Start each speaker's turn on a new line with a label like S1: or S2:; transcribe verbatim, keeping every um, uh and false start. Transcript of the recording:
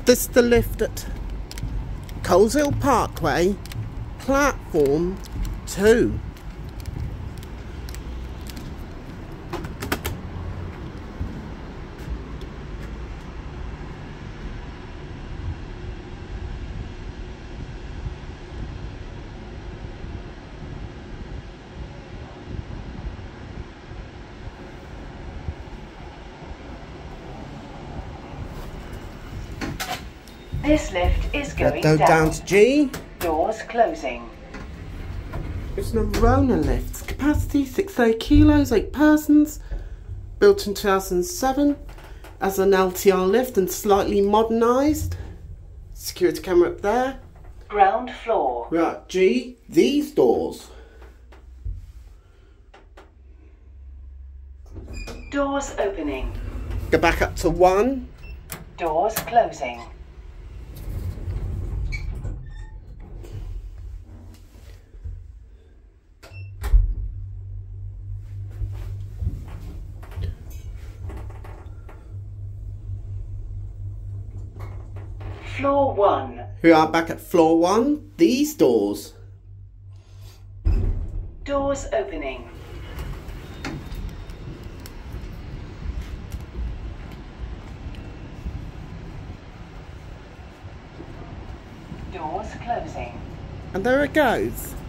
S1: This is the lift at Coleshill Parkway, platform two.
S2: This lift is going
S1: Go
S2: down.
S1: down to G.
S2: Doors closing.
S1: It's an Orona lift. Capacity six hundred kilos, eight persons. Built in two thousand seven as an L T R lift and slightly modernised. Security camera up there.
S2: Ground floor.
S1: We're at G. These doors.
S2: Doors opening.
S1: Go back up to one.
S2: Doors closing. Floor one.
S1: We are back at floor one. These doors.
S2: Doors opening. Doors closing.
S1: And there it goes.